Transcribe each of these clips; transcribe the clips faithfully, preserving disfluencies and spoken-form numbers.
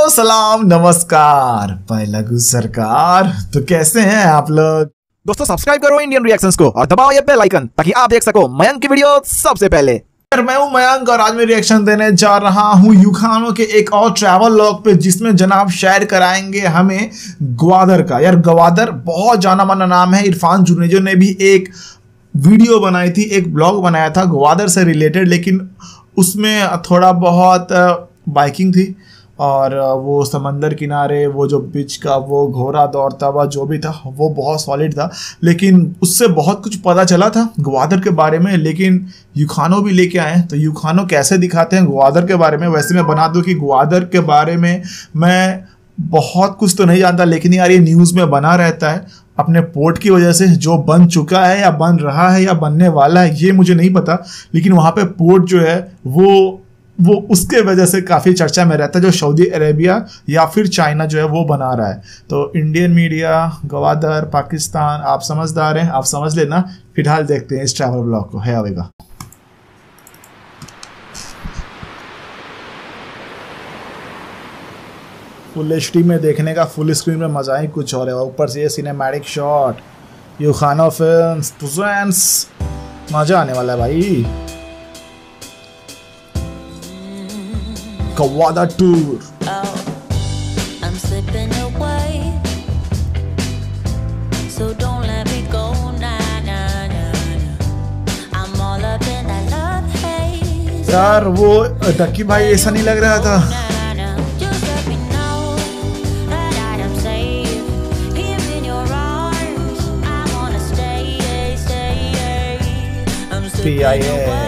सलाम नमस्कार लघु सरकार। तो कैसे हैं आप लोग दोस्तों? सब्सक्राइब करो इंडियन रिएक्शंस को और दबाओ ये बेल आइकन ताकि आप देख सको मयंक की वीडियो सबसे पहले। यार मैं हूं मयंक और आज मैं रिएक्शन देने जा रहा हूं यूखानो के एक और ट्रैवल लॉग पे, जिसमें जनाब शेयर कराएंगे हमें ग्वादर का। यार ग्वादर बहुत जाना माना नाम है। इरफान जुनेजो ने भी एक वीडियो बनाई थी, एक ब्लॉग बनाया था ग्वादर से रिलेटेड, लेकिन उसमें थोड़ा बहुत बाइकिंग थी और वो समंदर किनारे वो जो बीच का वो घोड़ा दौड़ता हुआ जो भी था वो बहुत सॉलिड था। लेकिन उससे बहुत कुछ पता चला था ग्वादर के बारे में। लेकिन यूखानो भी लेके आए हैं, तो यूखानो कैसे दिखाते हैं ग्वादर के बारे में। वैसे मैं बना दूं कि ग्वादर के बारे में मैं बहुत कुछ तो नहीं जानता, लेकिन यार ये न्यूज़ में बना रहता है अपने पोर्ट की वजह से, जो बन चुका है या बन रहा है या बनने वाला है ये मुझे नहीं पता। लेकिन वहाँ पे पोर्ट जो है वो वो उसके वजह से काफ़ी चर्चा में रहता है, जो सऊदी अरेबिया या फिर चाइना जो है वो बना रहा है। तो इंडियन मीडिया, ग्वादर, पाकिस्तान, आप समझदार हैं, आप समझ लेना। फिलहाल देखते हैं इस ट्रैवल ब्लॉग को। है आवेगा फुल एच डी में देखने का, फुल स्क्रीन में मजा ही कुछ और है। ऊपर से ये cinematic shot, Yukhano films presents, मजा आने वाला है भाई। ग्वादर टूर। यार वो डक्की भाई ऐसा नहीं लग रहा था। पी आई ए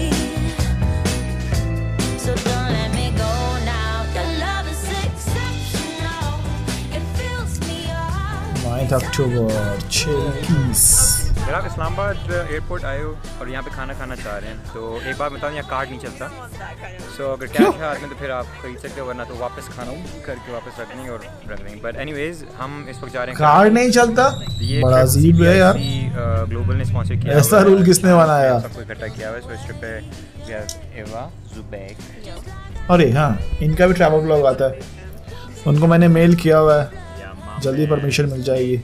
अक्टूबर छब्बीस। अगर आप इस्लामाबाद एयरपोर्ट आए हो और यहाँ पे खाना खाना चाह रहे हैं तो एक बार बताऊँ, यहाँ कार्ड नहीं चलता। सो so, अगर कैश है हाथ में तो फिर आप खरीद सकते हो, वरना तो वापस खाना करके वापस रख देंगे और रख देंगे। बट एनीवेज हम इस वक्त जा रहे हैं। कार्ड नहीं चलता, ये बड़ा अजीब है यार। ग्लोबल ने स्पॉन्सर किया, ऐसा रूल किसने बनाया? सबको इकट्ठा किया हुआ है। सो इस ट्रिप पे एवा जुबैक। अरे हाँ, इनका भी ट्रैवल ब्लॉग आता है, उनको मैंने मेल किया हुआ है, जल्दी परमिशन मिल जाएगी।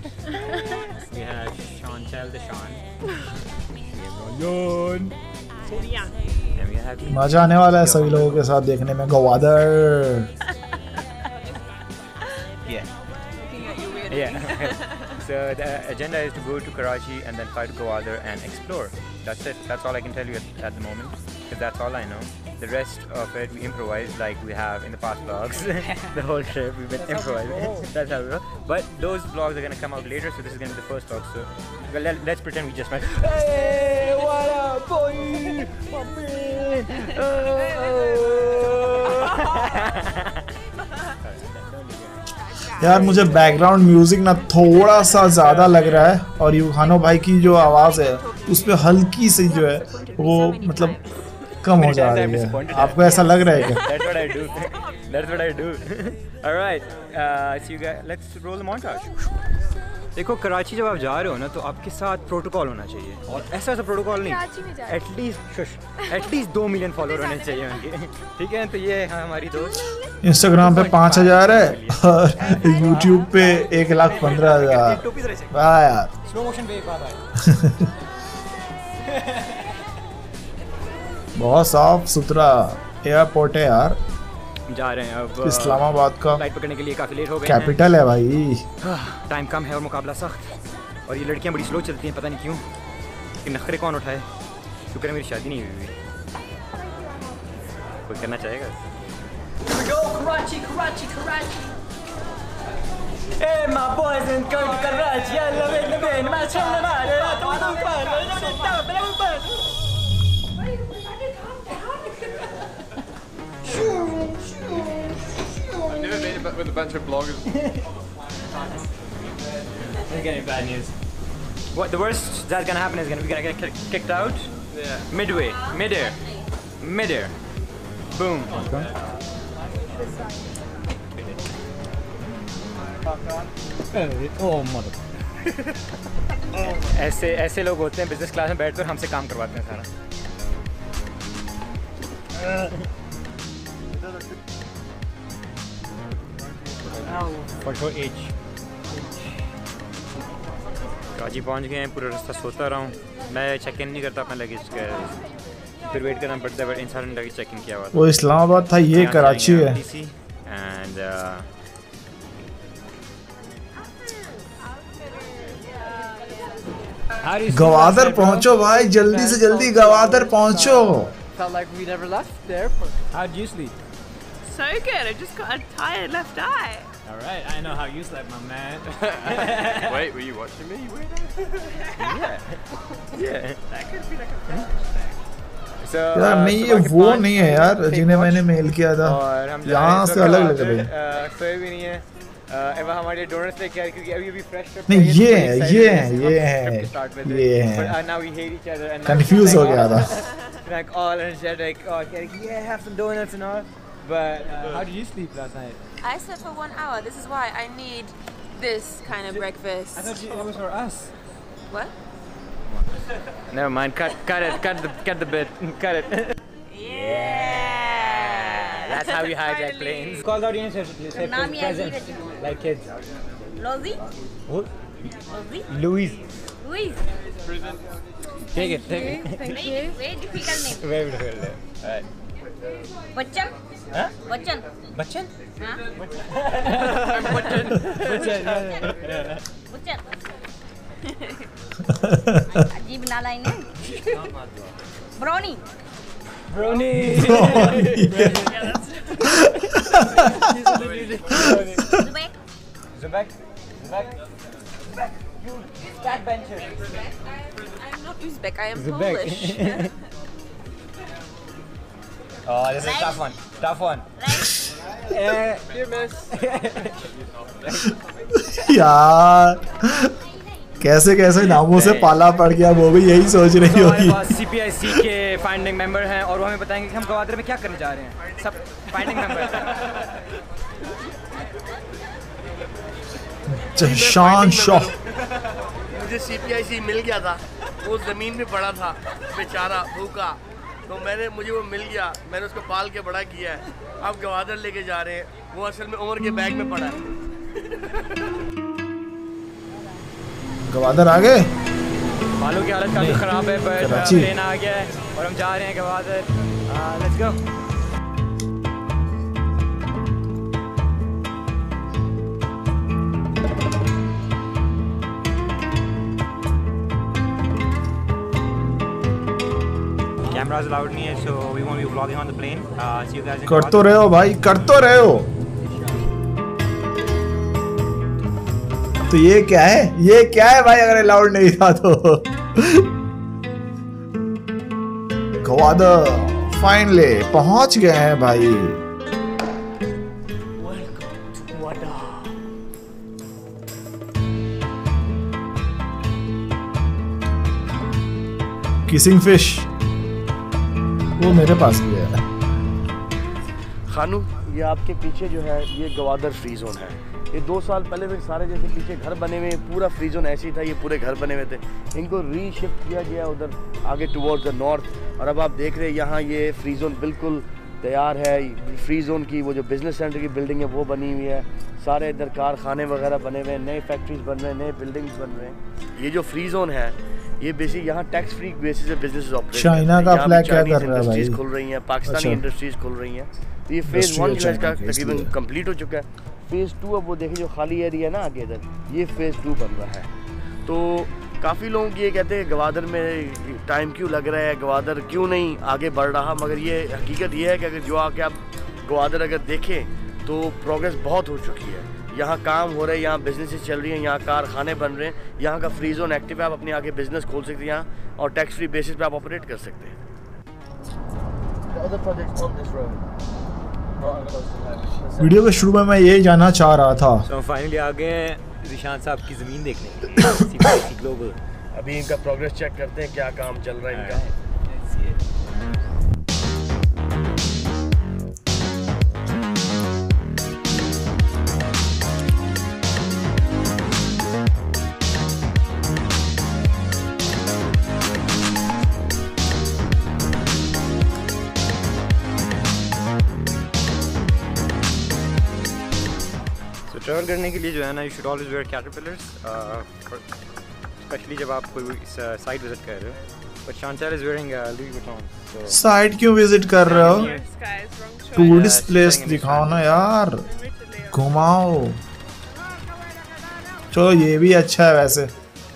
मजा आने वाला है सभी लोगों के साथ देखने में Gwadar. So the agenda is to go to Karachi and then fly to Gwadar and explore. That's it. That's all I can tell you at, at the moment, because that's all I know. The rest of it we improvise like we have in the past vlogs. The whole trip we've been improvising. That's how we roll. But those vlogs are gonna come out later, so this is gonna be the first vlog. So well, let, let's pretend we just met. Hey, what up, boy? My man. यार मुझे background music ना थोड़ा सा ज़्यादा लग रहा है, और यूखानो भाई की जो आवाज़ है उस पर हल्की सी जो है वो मतलब कम हो जा रही है। आपको ऐसा लग रहा है क्या? That's what I do. That's what I do. All right. Uh, so you guys, let's roll the montage. देखो, कराची जब आप जा रहे हो ना तो आपके साथ प्रोटोकॉल होना चाहिए, और ऐसा ऐसा प्रोटोकॉल नहीं, एटलीस्ट एटलीस्ट दो मिलियन फॉलोअर होने चाहिए उनके। ठीक है, तो ये है हमारी दोस्त। इंस्टाग्राम पे पाँच हजार है और यूट्यूब पे एक लाख पंद्रह हजार। वाह यार, स्लो मोशन पे बाय। बहुत साफ सुथरा एयरपोर्ट है यार। जा रहे हैं अब इस्लामाबाद का, फ्लाइट पकड़ने के लिए काफ़ी लेट हो गए। कैपिटल है भाई। टाइम कम है और मुकाबला सख्त, और ये लड़कियां बड़ी स्लो चलती हैं, पता नहीं क्यों। कि नखरे कौन उठाए? शुक्र है मेरी शादी नहीं हुई। कोई करना चाहेगा? Karachi, Karachi, Karachi. Hey, my boys in Karachi. I love it, love it. My chum, my with a bunch of bloggers. We're getting bad news. What the worst that's gonna happen is gonna we're gonna get kicked out. Yeah. Midway, midair, midair. Boom. Okay. Oh mother. ऐसे ऐसे लोग होते हैं business class में बैठकर हमसे काम करवाते हैं सारा। forty-four H. कराची पहुंच गए हैं, पूरा रास्ता सोता रहा हूँ। मैं चेक इन नहीं करता अपना लगेज का, फिर वेट करना पड़ता है, बट इंसान ने लगेज चेक इन किया हुआ था। वो इस्लामाबाद था, ये कराची है। एंड गवादर पहुंचो भाई, जल्दी से जल्दी गवादर पहुंचो। Felt like we never left the airport. How did you sleep? So good. I just got a tired left eye. All right, I know how you slept, my man. Wait, were you watching me? Yeah, yeah. That could be like a flashback. So, यार नहीं, ये वो नहीं है यार जिन्हें मैंने mail किया था, और हम यहाँ से अलग लग रहे हैं। सोए भी नहीं है। अब हमारे डोनर्स लेके आए क्योंकि अभी अभी फ्रेश नहीं, ये है ये है ये है ये है कंफ्यूज हो गया था। Like all energetic, oh, yeah, have some donuts and all. But uh, how did you sleep last night? I slept for one hour. This is why I need this kind of breakfast. I thought it was for us. What? Never mind. Cut, cut it. Cut the, cut the bit. Cut it. Yeah. That's how we hijack planes. Call the audience. Say present, like kids. Rosie? Who? Rosie? Louise. Louise. Take it. Take it. Thank you. Very difficult name. Very difficult. Alright. Bachchan? Huh? Bachchan? Bachchan? Huh? Bachchan. Bachchan. Bachchan. अजीब नाला इन्हें। Brownie. Brownie. Zubek. Zubek. Zubek. You backbencher. I'm not Uzbek. I am Zubek. Polish. Oh, this is a tough one. Tough one. Right? Here, miss. यार कैसे कैसे नामों से पाला पड़ गया, वो भी यही सोच रही हमारे होगी। पास C P I C के फाइंडिंग मेंबर हैं और वो हमें बताएंगे कि हम गवादर में क्या करने जा रहे हैं। सब फाइंडिंग मेंबर हैं। जशान शाह। मुझे C P I C मिल गया था, वो ज़मीन में पड़ा था बेचारा भूखा, तो मैंने मुझे वो मिल गया, मैंने उसको पाल के बड़ा किया है। अब गवादर लेके जा रहे हैं, वो असल में उमर के बैग में पड़ा है। गवादर आ गए। बालों की हालत काफी खराब है, पर कराची। प्लेन आ गया है और हम जा रहे हैं Gwadar. Let's go. Cameras allowed नहीं है, so we won't be vlogging on the plane. Uh, see you guys in कर तो Gwadar. रहे हो भाई, कर तो रहे हो। तो ये क्या है, ये क्या है भाई, अगर अलाउड नहीं था तो। गवादर फाइनली पहुंच गए हैं भाई। किसिंग फिश वो मेरे पास भी है। खानू, ये आपके पीछे जो है ये गवादर फ्री जोन है। ये दो साल पहले में सारे जैसे पीछे घर बने हुए, पूरा फ्री जोन ऐसे ही था, ये पूरे घर बने हुए थे। इनको रीशिफ्ट किया गया उधर आगे टुवर्ड्स द नॉर्थ, और अब आप देख रहे हैं यहाँ ये फ्री जोन बिल्कुल तैयार है। फ्री जोन की वो जो बिजनेस सेंटर की बिल्डिंग है वो बनी हुई है, सारे इधर कारखाने वगैरह बने हुए हैं, नए फैक्ट्रीज बन रहे हैं, नए बिल्डिंग्स बन रहे हैं। ये जो फ्री जोन है ये बेसिक यहाँ टैक्स फ्री बेसिस पे बिजनेस ऑपरेट। चाइना का फ्लैग क्या कर रहा है भाई? खुल रही हैं, पाकिस्तानी अच्छा। इंडस्ट्रीज खुल रही हैं। तो ये फेज वन जो है इसका तकरीबन कंप्लीट हो चुका है। फेज टू अब वो देखिए जो खाली एरिया है ना आगे इधर, ये फेज टू बन रहा है। तो काफ़ी लोग ये कहते हैं गवादर में टाइम क्यों लग रहा है, गवादर क्यों नहीं आगे बढ़ रहा, मगर ये हकीकत ये है कि अगर जो आके आप गवादर अगर देखें तो प्रोग्रेस बहुत हो चुकी है। यहाँ काम हो रहे हैं, यहाँ बिजनेसेस चल रही हैं, यहाँ कारखाने बन रहे हैं, यहाँ का फ्री जोन एक्टिव है, आप अपने आगे बिजनेस खोल सकते हैं यहाँ, और टैक्स फ्री बेसिस पे आप ऑपरेट कर सकते हैं। वीडियो के शुरू में मैं यही जानना चाह रहा था। So फाइनली आ गए हैं रिशान साहब की ज़मीन देखने के लिए। C P I C global. अभी इनका प्रोग्रेस चेक करते हैं, क्या काम चल रहा है इनका। ट्रैवल करने के लिए जो है ना, you should always wear caterpillars, specially जब आप कोई साइट विजिट कर रहे हो. But Chantelle is wearing Louis Vuitton. So site क्यों विजिट कर रहे हो? टूरिस्ट प्लेस दिखाओ ना यार, घुमाओ. चलो ये भी अच्छा है वैसे.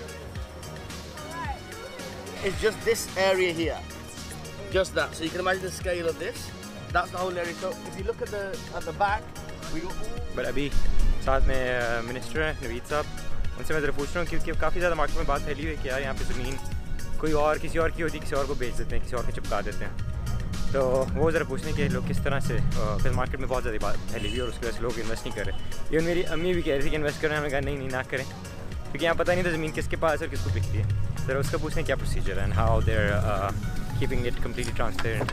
It's just this area here, just that. So you can imagine the scale of this. That's the whole area. So if you look at the at the back, we go. But अभी साथ में minister है नवीद साहब, उनसे मैं ज़रा पूछ रहा हूँ क्योंकि काफ़ी ज़्यादा मार्केट में बात फैली हुई है कि यार यहाँ पे ज़मीन कोई और किसी और की होती है, किसी और को बेच देते हैं, किसी और को चिपका देते हैं. तो वो ज़रा पूछने के लोग किस तरह से फिर मार्केट में बहुत ज़्यादा बात फैली हुई और उसकी वजह से लोग इन्वेस्ट नहीं कर रहे. इवन मेरी अम्मी भी कह रही थी कि इन्वेस्ट करें, हमने कहा नहीं नहीं ना करें, क्योंकि यहाँ पता नहीं था ज़मीन किसके पास है और किसको बिकती है. ज़रा उसका पूछने क्या प्रोसीजर है and how they are keeping it completely transparent.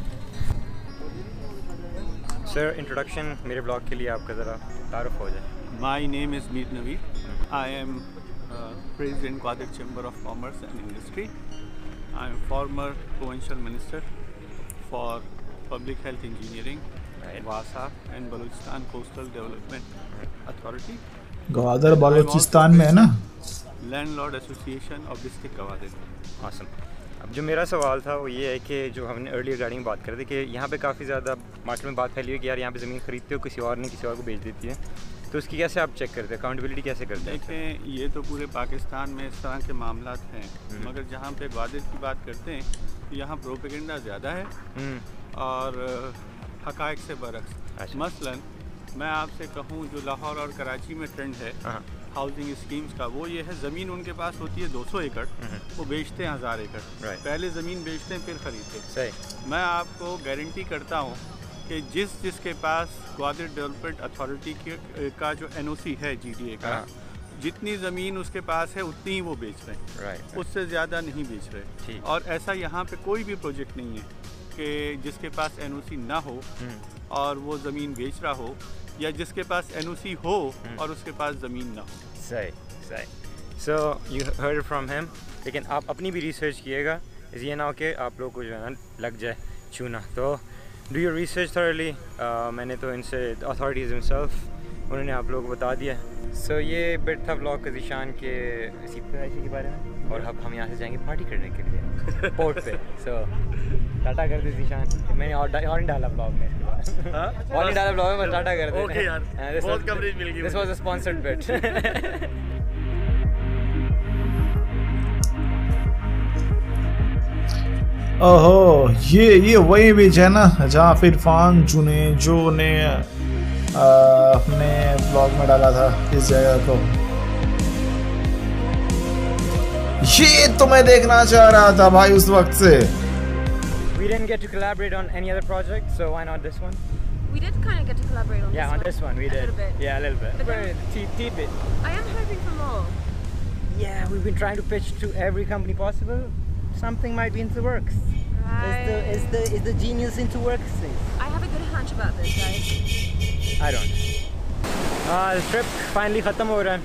Sir introduction मेरे ब्लॉग के लिए आपका ज़रा तारुफ हो जाए. My name is Mir Naveed. I am uh, President Gwadar Chamber of Commerce and Industry. I am former provincial minister for Public Health Engineering, Right. Wasa and Balochistan Coastal Development Authority. Gwadar Balochistan में है ना? Landlord Association of District Gwadar. Awesome. अब जो मेरा सवाल था वो ये है कि जो हमने अर्ली रिगार्डिंग बात कर रहे थे कि यहाँ पे काफ़ी ज़्यादा मार्केट में बात फैली हुई है कि यार यहाँ पे ज़मीन खरीदते हो, किसी और ने किसी और को बेच देती है, तो उसकी कैसे आप चेक करते हैं, अकाउंटेबिलिटी कैसे करते हैं? देखें, ये तो पूरे पाकिस्तान में इस तरह के मामला हैं, मगर जहाँ पे ग्वादर की बात करते हैं तो यहाँ प्रोपेगेंडा ज़्यादा है और हक़ाइक़ से बरक्स. अच्छा. मसलन मैं आपसे कहूँ जो लाहौर और कराची में ट्रेंड है हाउसिंग स्कीम्स का, वो ये है ज़मीन उनके पास होती है दो सौ एकड़, वो बेचते हैं हज़ार एकड़. Right. पहले ज़मीन बेचते हैं फिर ख़रीदते हैं. सही. मैं आपको गारंटी करता हूँ कि जिस जिसके पास ग्वादर डेवलपमेंट अथॉरिटी का जो एन ओ सी है जी डी ए का, जितनी ज़मीन उसके पास है उतनी ही वो बेच रहे हैं. Right. उससे ज़्यादा नहीं बेच रहे. और ऐसा यहाँ पे कोई भी प्रोजेक्ट नहीं है कि जिसके पास एन ओ सी ना हो और वो ज़मीन बेच रहा हो, या जिसके पास एन ओ सी हो और उसके पास ज़मीन ना हो. सही सही. So you heard from him. लेकिन आप अपनी भी रिसर्च किएगा, इस ये ना हो कि आप लोग को जो है ना लग जाए चूना. तो डू योर रिसर्च थॉरली. मैंने तो इनसे अथॉरिटीज़ हिमसेल्फ उन्होंने आप लोगों को बता दिया. सो so, ये बिट था ब्लॉग का ज़ीशान के सी पी आई सी के बारे में, और अब हम यहाँ से जाएंगे पार्टी करने के लिए पोर्ट पे. सो टाटा कर दे ज़ीशान. मैंने और और नहीं डाला ब्लॉग में, और नहीं डाला ब्लॉग में, बस टाटा कर दे. ओके यार, बहुत कवरेज मिल गई. This was a sponsored bit. ओहो, ये ये वही बीच है ना जहाँ फिर इरफान जुनेजो ने अपने ब्लॉग में डाला था इस जगह को. ये तो मैं देखना चाह रहा था भाई उस वक्त से. We didn't get to collaborate on any other project, so why not this one? We did kind of get to collaborate on Yeah, this on one. this one we a did. Little bit. Yeah, a little bit. But Very then- tea, tea bit. I am hoping for more. Yeah, we've been trying to pitch to every company possible. Something might be in the works. Right. Is the is the genius into works? I have a good hunch about this, guys. I don't. Uh, the trip finally ख़त्म हो रहा है.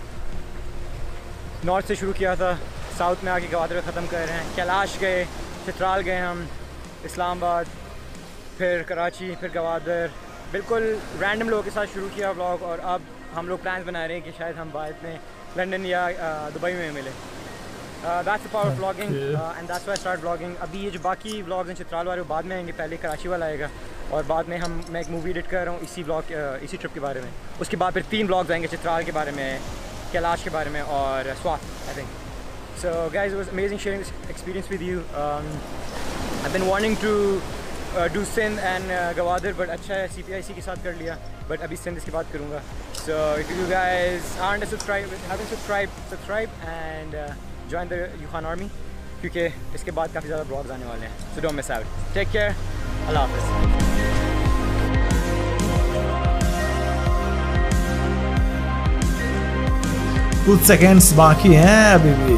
North से शुरू किया था, south में आके ग्वादर ख़त्म कर रहे हैं. कैलाश गए, चित्राल गए हम, इस्लामाबाद, फिर कराची, फिर ग्वादर. बिल्कुल रैंडम लोगों के साथ शुरू किया व्लॉग, और अब हम लोग प्लान्स बना रहे हैं कि शायद हम बाद में लंदन या दुबई में मिले. That's the power of vlogging and that's why I start vlogging. अभी ये जो बाकी व्लॉग्स हैं चित्राल वाले वो बाद में आएंगे, पहले कराची वाला आएगा, और बाद में हम मैं एक मूवी एडिट कर रहा हूँ इसी व्लॉग इसी ट्रिप के बारे में. उसके बाद फिर तीन व्लॉग्स आएंगे चित्राल के बारे में, कैलाश के बारे में और Swat I think. So guys it was amazing sharing this experience with you. I have been wanting to do Sindh and Gwadar, but अच्छा है सी पी आई सी के साथ कर लिया, बट अभी सिंध इसके बाद करूँगा. So if you guys aren't subscribe haven't subscribe subscribe and join the Yukhan army, क्योंकि इसके बाद काफ़ी ज़्यादा ब्लॉग्स आने वाले हैं. So don't miss out. Take care. Allah Hafiz. कुछ सेकेंड्स बाकी हैं अभी भी.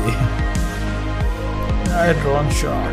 Drone shot.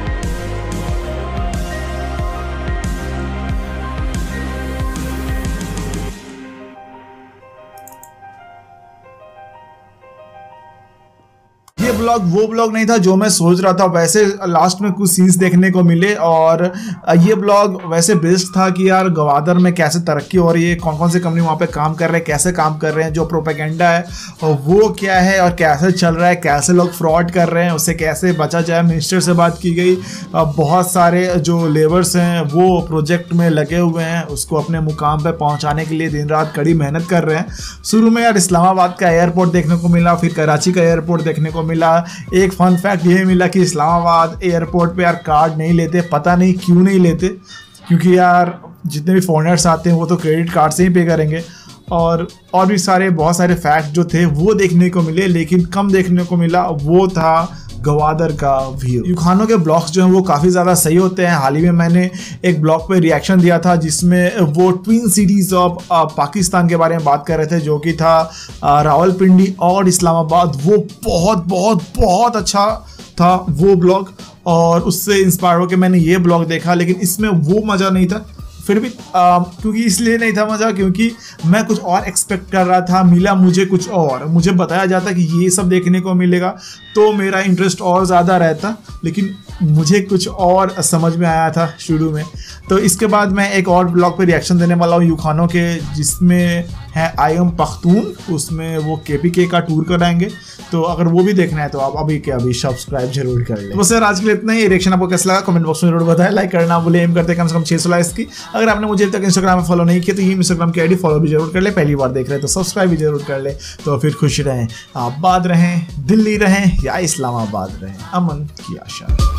ये ब्लॉग वो ब्लॉग नहीं था जो मैं सोच रहा था, वैसे लास्ट में कुछ सीन्स देखने को मिले और ये ब्लॉग वैसे बेस्ट था कि यार गवादर में कैसे तरक्की हो रही है, कौन कौन से कंपनी वहाँ पे काम कर रहे हैं, कैसे काम कर रहे हैं, जो प्रोपेगेंडा है वो क्या है और कैसे चल रहा है, कैसे लोग फ्रॉड कर रहे हैं, उससे कैसे बचा जाए। मिनिस्टर से बात की गई, बहुत सारे जो लेबर्स हैं वो प्रोजेक्ट में लगे हुए हैं, उसको अपने मुकाम पे पहुंचाने के लिए दिन रात कड़ी मेहनत कर रहे हैं। शुरू में यार इस्लामाबाद का एयरपोर्ट देखने को मिला, फिर कराची का एयरपोर्ट देखने को मिला। एक फन फैक्ट ये मिला कि इस्लामाबाद एयरपोर्ट पे यार कार्ड नहीं लेते, पता नहीं क्यों नहीं लेते, क्योंकि यार जितने भी फॉरेनर्स आते हैं वो तो क्रेडिट कार्ड से ही पे करेंगे। और और भी सारे बहुत सारे फैक्ट जो थे वो देखने को मिले, लेकिन कम देखने को मिला वो था गवादर का व्यू। यूखानों के ब्लॉग्स जो हैं वो काफ़ी ज़्यादा सही होते हैं। हाल ही में मैंने एक ब्लॉग पे रिएक्शन दिया था जिसमें वो ट्विन सिटीज़ ऑफ पाकिस्तान के बारे में बात कर रहे थे, जो कि था रावलपिंडी और इस्लामाबाद। वो बहुत बहुत बहुत अच्छा था वो ब्लॉग, और उससे इंस्पायर होकर मैंने ये ब्लॉग देखा, लेकिन इसमें वो मज़ा नहीं था। फिर भी आ, क्योंकि इसलिए नहीं था मज़ा क्योंकि मैं कुछ और एक्सपेक्ट कर रहा था, मिला मुझे कुछ और। मुझे बताया जाता कि ये सब देखने को मिलेगा तो मेरा इंटरेस्ट और ज़्यादा रहता, लेकिन मुझे कुछ और समझ में आया था शुरू में। तो इसके बाद मैं एक और ब्लॉग पे रिएक्शन देने वाला हूँ यूखानों के, जिसमें है आई एम पख्तून, उसमें वो के पी के का टूर कराएंगे। तो अगर वो भी देखना है तो आप अभी के अभी सब्सक्राइब जरूर कर लें। बस यार आज के लिए इतना ही। रिएक्शन आपको कैसा लगा कमेंट बॉक्स में जरूर बताएं, लाइक करना भूलें। एम करते हैं कम से कम छह सौ लाइक्स की। अगर आपने मुझे अभी तक इंस्टाग्राम में फॉलो नहीं किया तो ये इंस्टाग्राम की आईडी फॉलो भी जरूर कर ले, पहली बार देख रहे हैं तो सब्सक्राइब भी जरूर कर ले। तो फिर खुश रहें, आबाद रहें, दिल्ली रहें या इस्लामाबाद रहें, अमन की आशा।